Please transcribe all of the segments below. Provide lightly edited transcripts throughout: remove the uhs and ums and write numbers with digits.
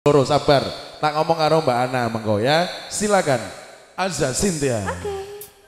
Loro sabar. Tak ngomong karo Mbak Ana mengko ya. Silakan. Azza Cynthia. Oke.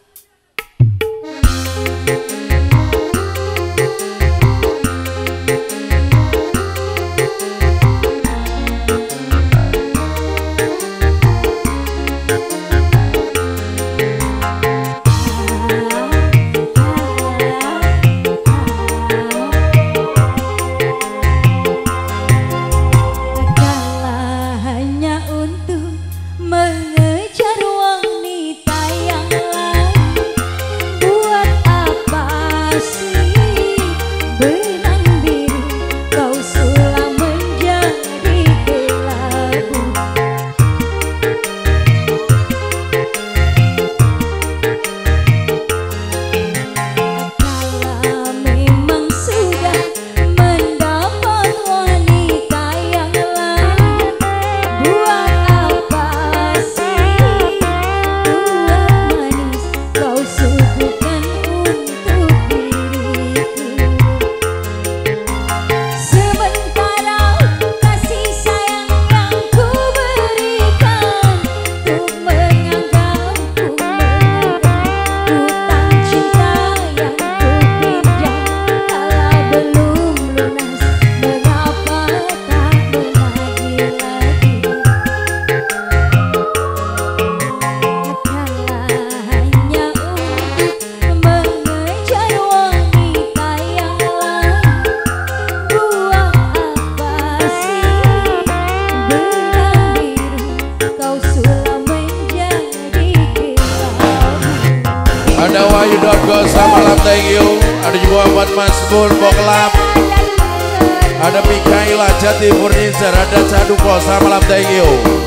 Ada Wahyu.go selamat thank you. Ada juga buat Mas Bul Boklap. Ada Mikaela Jati Furniture. Ada Caduko selamat thank you.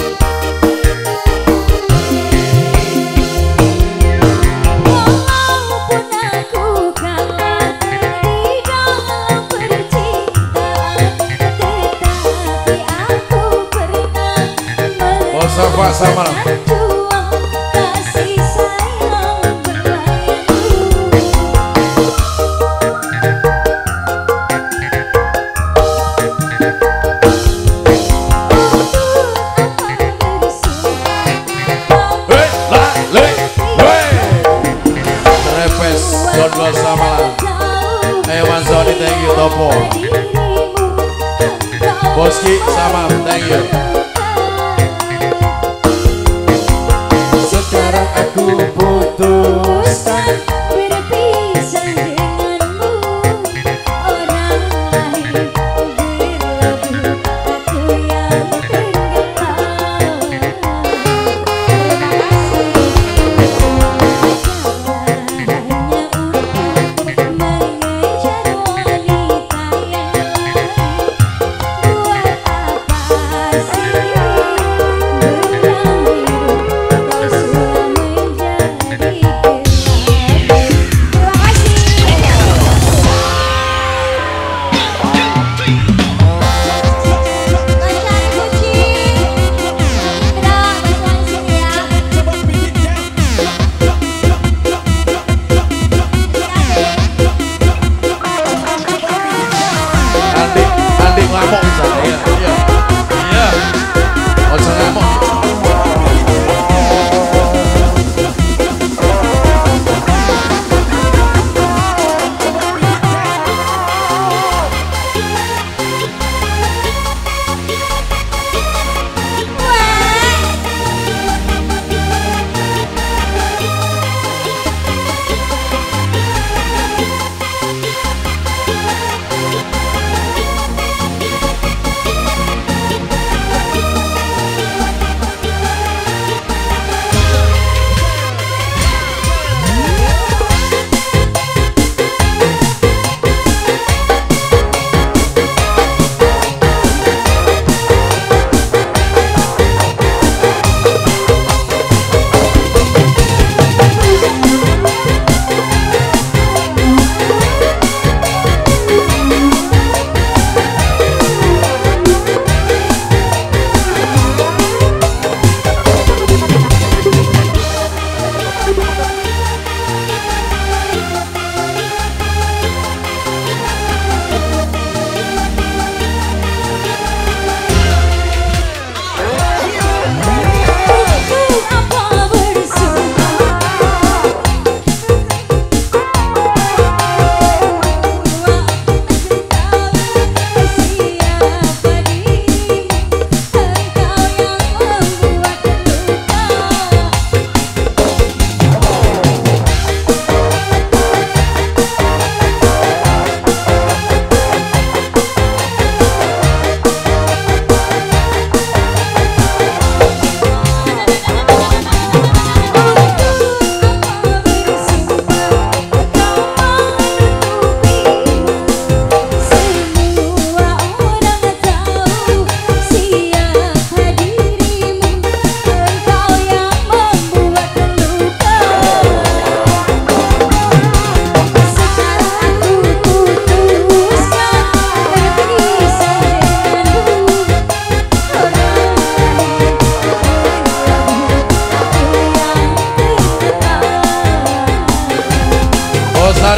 Safa sama Don sama Ewan Zoni thank you Topo Boski sama thank you. Sekarang aku putuskan berpisah denganmu, orang lain berlabuh, aku yang tenggelam. Terima kasih.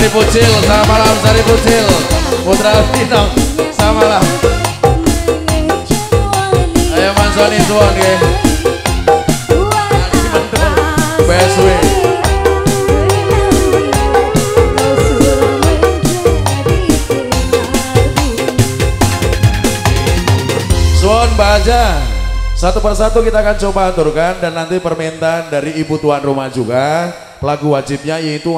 Sari Pucil, selamat malam Sari Pucil. Putra Lino, selamat malam. Ayo Mansoni suwon nggih. BSW. Suwon Baja. Satu persatu kita akan coba aturkan dan nanti permintaan dari ibu tuan rumah juga lagu wajibnya yaitu